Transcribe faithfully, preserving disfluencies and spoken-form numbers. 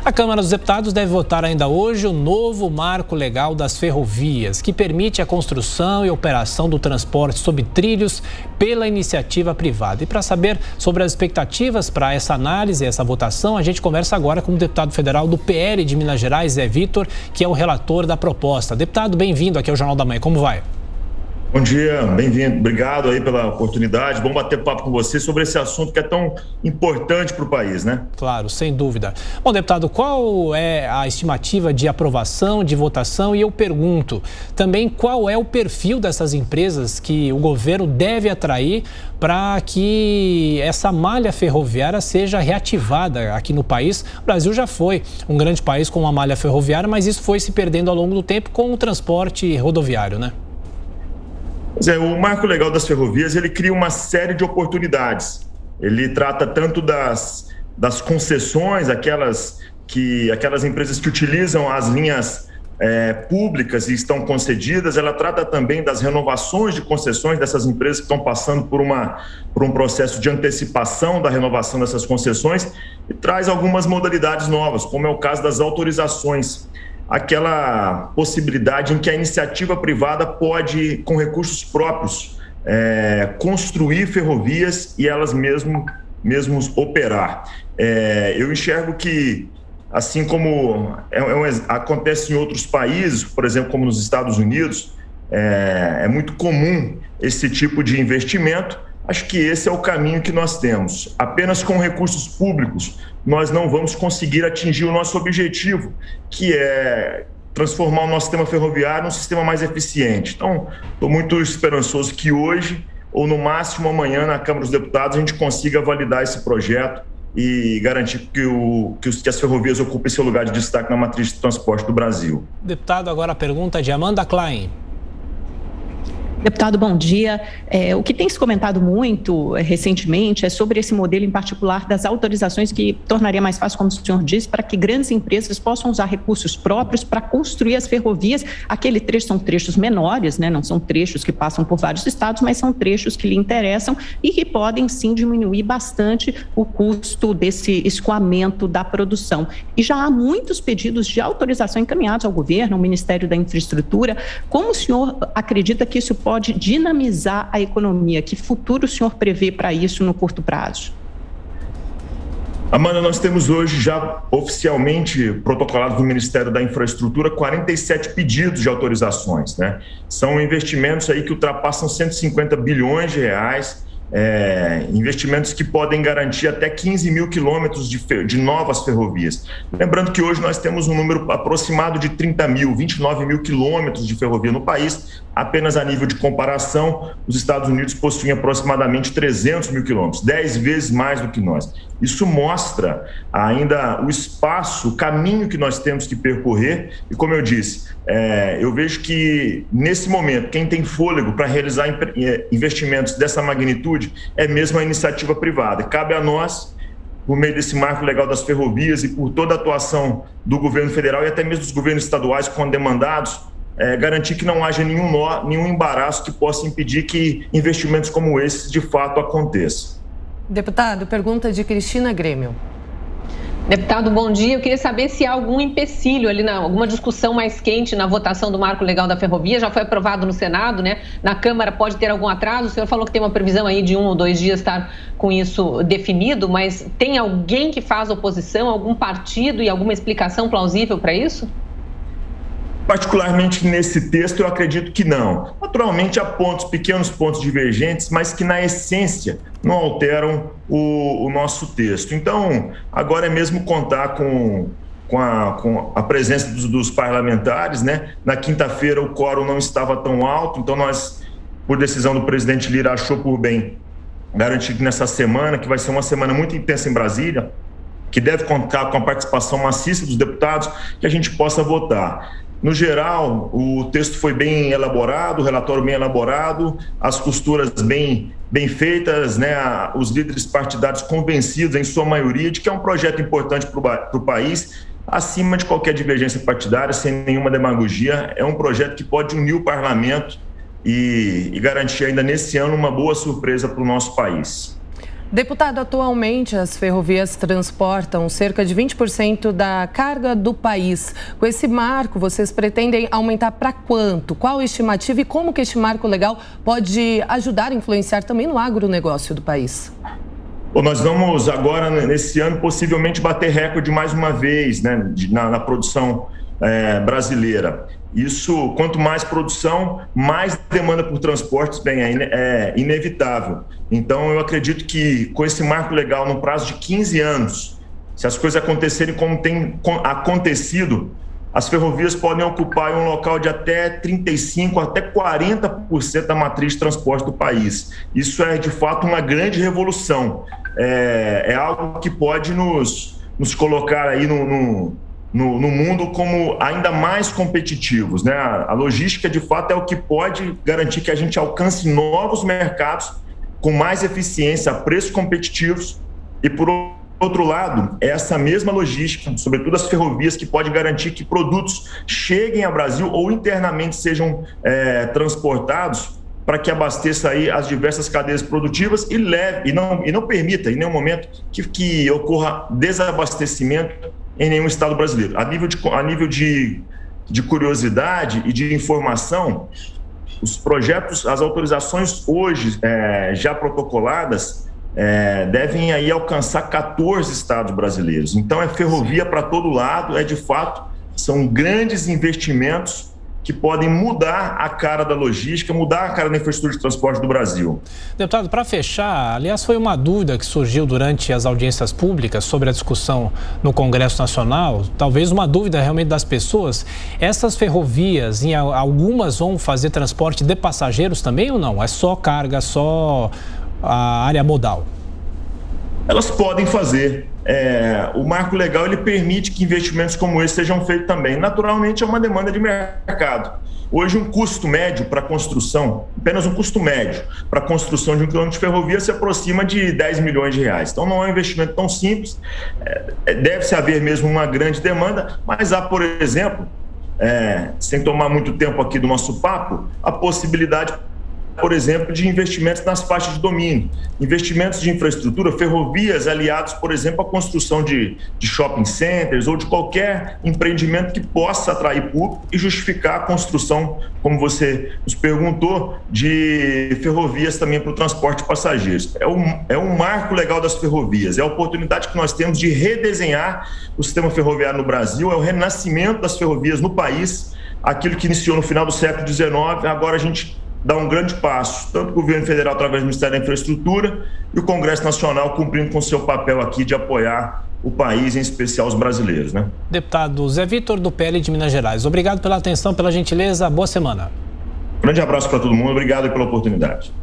A Câmara dos Deputados deve votar ainda hoje o novo marco legal das ferrovias, que permite a construção e operação do transporte sob trilhos pela iniciativa privada. E para saber sobre as expectativas para essa análise, essa votação, a gente conversa agora com o deputado federal do P L de Minas Gerais, Zé Vitor, que é o relator da proposta. Deputado, bem-vindo aqui ao Jornal da Manhã. Como vai? Bom dia, bem-vindo. Obrigado aí pela oportunidade. Bom bater papo com você sobre esse assunto que é tão importante para o país, né? Claro, sem dúvida. Bom, deputado, qual é a estimativa de aprovação, de votação? E eu pergunto também qual é o perfil dessas empresas que o governo deve atrair para que essa malha ferroviária seja reativada aqui no país. O Brasil já foi um grande país com uma malha ferroviária, mas isso foi se perdendo ao longo do tempo com o transporte rodoviário, né? É, o Marco Legal das Ferrovias, ele cria uma série de oportunidades. Ele trata tanto das, das concessões, aquelas, que, aquelas empresas que utilizam as linhas é, públicas e estão concedidas. Ela trata também das renovações de concessões dessas empresas que estão passando por, uma, por um processo de antecipação da renovação dessas concessões e traz algumas modalidades novas, como é o caso das autorizações. Aquela possibilidade em que a iniciativa privada pode, com recursos próprios, é, construir ferrovias e elas mesmo, mesmos operar. É, eu enxergo que, assim como é, é, acontece em outros países, por exemplo, como nos Estados Unidos, é, é muito comum esse tipo de investimento. Acho que esse é o caminho que nós temos. Apenas com recursos públicos nós não vamos conseguir atingir o nosso objetivo, que é transformar o nosso sistema ferroviário num sistema mais eficiente. Então, estou muito esperançoso que hoje, ou no máximo amanhã, na Câmara dos Deputados, a gente consiga validar esse projeto e garantir que, o, que, os, que as ferrovias ocupem seu lugar de destaque na matriz de transporte do Brasil. Deputado, agora a pergunta de Amanda Klein. Deputado, bom dia. É, o que tem se comentado muito é, recentemente é sobre esse modelo em particular das autorizações que tornaria mais fácil, como o senhor disse, para que grandes empresas possam usar recursos próprios para construir as ferrovias. Aquele trecho são trechos menores, né? Não são trechos que passam por vários estados, mas são trechos que lhe interessam e que podem sim diminuir bastante o custo desse escoamento da produção. E já há muitos pedidos de autorização encaminhados ao governo, ao Ministério da Infraestrutura. Como o senhor acredita que isso pode pode dinamizar a economia? Que futuro o senhor prevê para isso no curto prazo? Amanda, nós temos hoje já oficialmente protocolados do Ministério da Infraestrutura quarenta e sete pedidos de autorizações, né? São investimentos aí que ultrapassam cento e cinquenta bilhões de reais, é, investimentos que podem garantir até quinze mil quilômetros de, de novas ferrovias. Lembrando que hoje nós temos um número aproximado de trinta mil, vinte e nove mil quilômetros de ferrovia no país. Apenas a nível de comparação, os Estados Unidos possuem aproximadamente trezentos mil quilômetros, dez vezes mais do que nós. Isso mostra ainda o espaço, o caminho que nós temos que percorrer. E como eu disse, é, eu vejo que nesse momento, quem tem fôlego para realizar investimentos dessa magnitude é mesmo a iniciativa privada. Cabe a nós, por meio desse marco legal das ferrovias e por toda a atuação do governo federal e até mesmo dos governos estaduais quando demandados, É, garantir que não haja nenhum nó, nenhum embaraço que possa impedir que investimentos como esses de fato aconteçam. Deputado, pergunta de Cristina Grêmio. Deputado, bom dia. Eu queria saber se há algum empecilho ali, na, alguma discussão mais quente na votação do Marco Legal da Ferrovia. Já foi aprovado no Senado, né? Na Câmara pode ter algum atraso. O senhor falou que tem uma previsão aí de um ou dois dias estar com isso definido, mas tem alguém que faz oposição, algum partido e alguma explicação plausível para isso? Particularmente nesse texto, eu acredito que não. Naturalmente, há pontos, pequenos pontos divergentes, mas que, na essência, não alteram o, o nosso texto. Então, agora é mesmo contar com, com, a, com a presença dos, dos parlamentares, né? Na quinta-feira, o quórum não estava tão alto, então nós, por decisão do presidente Lira, achou por bem garantir que nessa semana, que vai ser uma semana muito intensa em Brasília, que deve contar com a participação maciça dos deputados, que a gente possa votar. No geral, o texto foi bem elaborado, o relatório bem elaborado, as costuras bem, bem feitas, né? Os líderes partidários convencidos, em sua maioria, de que é um projeto importante para o país, acima de qualquer divergência partidária, sem nenhuma demagogia. É um projeto que pode unir o parlamento e, e garantir ainda nesse ano uma boa surpresa para o nosso país. Deputado, atualmente as ferrovias transportam cerca de vinte por cento da carga do país. Com esse marco, vocês pretendem aumentar para quanto? Qual a estimativa e como que este marco legal pode ajudar a influenciar também no agronegócio do país? Bom, nós vamos agora, nesse ano, possivelmente bater recorde mais uma vez, né, na, na produção é, brasileira. Isso, quanto mais produção, mais demanda por transportes, bem, é, é inevitável. Então, eu acredito que com esse marco legal, no prazo de quinze anos, se as coisas acontecerem como tem acontecido, as ferrovias podem ocupar um local de até trinta e cinco por cento, até quarenta por cento da matriz de transporte do país. Isso é, de fato, uma grande revolução. É, é algo que pode nos, nos colocar aí no... no No, no mundo como ainda mais competitivos, né? A logística, de fato, é o que pode garantir que a gente alcance novos mercados com mais eficiência, a preços competitivos e, por outro lado, é essa mesma logística, sobretudo as ferrovias, que pode garantir que produtos cheguem ao Brasil ou internamente sejam é, transportados para que abasteça aí as diversas cadeias produtivas e, leve, e, não, e não permita em nenhum momento que, que ocorra desabastecimento em nenhum estado brasileiro. A nível de, a nível de, de curiosidade e de informação, os projetos, as autorizações hoje é, já protocoladas é, devem aí alcançar quatorze estados brasileiros. Então é ferrovia para todo lado, é de fato, são grandes investimentos que podem mudar a cara da logística, mudar a cara da infraestrutura de transporte do Brasil. Deputado, para fechar, aliás, foi uma dúvida que surgiu durante as audiências públicas sobre a discussão no Congresso Nacional, talvez uma dúvida realmente das pessoas. Essas ferrovias, em algumas vão fazer transporte de passageiros também ou não? É só carga, só a área modal? Elas podem fazer. É, o marco legal ele permite que investimentos como esse sejam feitos também. Naturalmente, é uma demanda de mercado. Hoje, um custo médio para construção, apenas um custo médio para a construção de um quilômetro de ferrovia se aproxima de dez milhões de reais. Então, não é um investimento tão simples. É, deve-se haver mesmo uma grande demanda, mas há, por exemplo, é, sem tomar muito tempo aqui do nosso papo, a possibilidade, por exemplo, de investimentos nas faixas de domínio, investimentos de infraestrutura, ferrovias aliados, por exemplo, à construção de, de shopping centers ou de qualquer empreendimento que possa atrair público e justificar a construção, como você nos perguntou, de ferrovias também para o transporte de passageiros. É um, é um marco legal das ferrovias, é a oportunidade que nós temos de redesenhar o sistema ferroviário no Brasil, é o renascimento das ferrovias no país, aquilo que iniciou no final do século dezenove, agora a gente dá um grande passo, tanto o governo federal através do Ministério da Infraestrutura e o Congresso Nacional cumprindo com seu papel aqui de apoiar o país, em especial os brasileiros, né? Deputado Zé Vitor, do P L de Minas Gerais, obrigado pela atenção, pela gentileza, boa semana. Grande abraço para todo mundo, obrigado pela oportunidade.